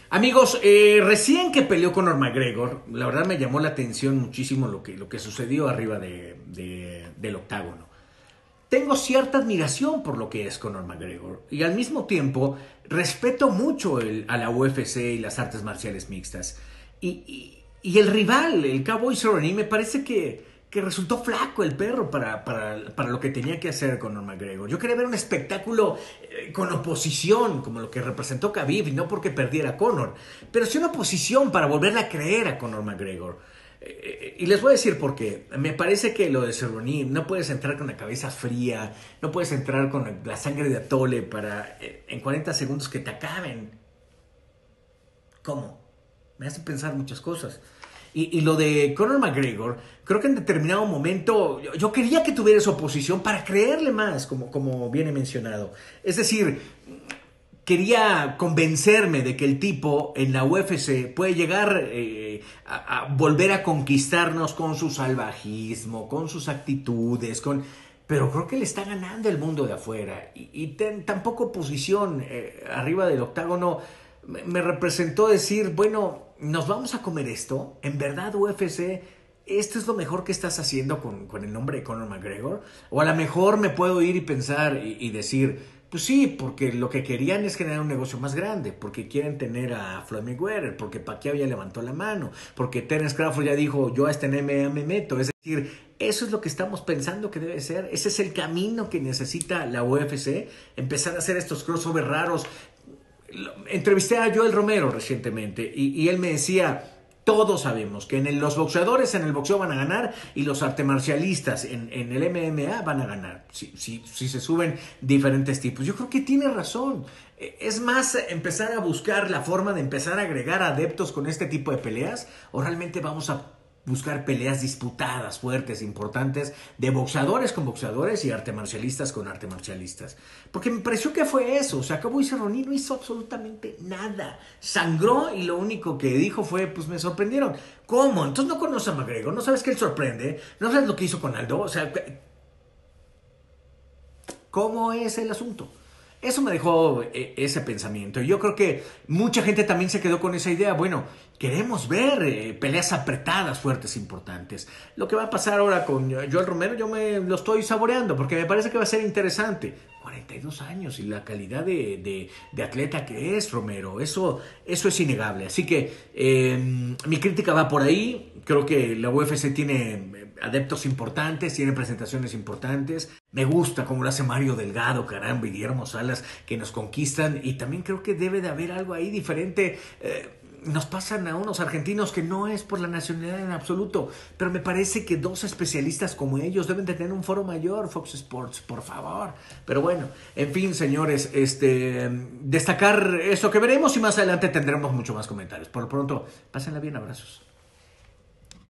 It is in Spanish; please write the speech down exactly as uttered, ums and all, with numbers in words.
Amigos, eh, recién que peleó Conor McGregor, la verdad me llamó la atención muchísimo lo que, lo que sucedió arriba de, de- del octágono. Tengo cierta admiración por lo que es Conor McGregor y al mismo tiempo respeto mucho el- a la U F C y las artes marciales mixtas. Y, y- y el rival, el Cowboy Cerrone, me parece que, que resultó flaco el perro para, para, para lo que tenía que hacer Conor McGregor. Yo quería ver un espectáculo eh, con oposición, como lo que representó Khabib, y no porque perdiera Conor, pero sí una oposición para volverle a creer a Conor McGregor. Eh, Y les voy a decir por qué. Me parece que lo de Cerrone, no puedes entrar con la cabeza fría, no puedes entrar con la sangre de atole para eh, en cuarenta segundos que te acaben. ¿Cómo? Me hace pensar muchas cosas. Y, y lo de Conor McGregor, creo que en determinado momento yo, yo quería que tuviera esa oposición para creerle más, como, como viene mencionado. Es decir, quería convencerme de que el tipo en la U F C puede llegar eh, a, a volver a conquistarnos con su salvajismo, con sus actitudes, con... Pero creo que le está ganando el mundo de afuera. Y, y ten, tampoco posición eh, arriba del octágono me, me representó decir, bueno, nos vamos a comer esto. En verdad, U F C, esto es lo mejor que estás haciendo con, con el nombre de Conor McGregor. O a lo mejor me puedo ir y pensar y, y decir, pues sí, porque lo que querían es generar un negocio más grande, porque quieren tener a Floyd Mayweather, porque Pacquiao ya levantó la mano, porque Terence Crawford ya dijo, yo a este M M A me meto. Es decir, eso es lo que estamos pensando que debe ser. Ese es el camino que necesita la U F C, empezar a hacer estos crossovers raros. Entrevisté a Joel Romero recientemente y, y él me decía, todos sabemos que en el, los boxeadores en el boxeo van a ganar y los artes marcialistas en, en el M M A van a ganar, si, si, si se suben diferentes tipos. Yo creo que tiene razón. Es más empezar a buscar la forma de empezar a agregar adeptos con este tipo de peleas, o realmente vamos a buscar peleas disputadas, fuertes, importantes, de boxeadores con boxeadores y arte marcialistas con arte marcialistas. Porque me pareció que fue eso. O sea, Cowboy Cerrone no hizo absolutamente nada. Sangró y lo único que dijo fue, pues me sorprendieron. ¿Cómo? Entonces no conoces a McGregor, no sabes que él sorprende, no sabes lo que hizo con Aldo. O sea, ¿cómo es el asunto? Eso me dejó eh, ese pensamiento. Y yo creo que mucha gente también se quedó con esa idea. Bueno, queremos ver eh, peleas apretadas, fuertes, importantes. Lo que va a pasar ahora con Joel Romero, yo me lo estoy saboreando porque me parece que va a ser interesante. cuarenta y dos años y la calidad de, de, de atleta que es Romero, eso, eso es innegable. Así que eh, mi crítica va por ahí. Creo que la U F C tiene adeptos importantes, tiene presentaciones importantes. Me gusta cómo lo hace Mario Delgado, caramba, y Guillermo Salas, que nos conquistan. Y también creo que debe de haber algo ahí diferente. Eh, nos pasan a unos argentinos que no es por la nacionalidad en absoluto, pero me parece que dos especialistas como ellos deben de tener un foro mayor, Fox Sports, por favor. Pero bueno, en fin, señores, este, destacar eso que veremos y más adelante tendremos mucho más comentarios. Por lo pronto, pásenla bien, abrazos.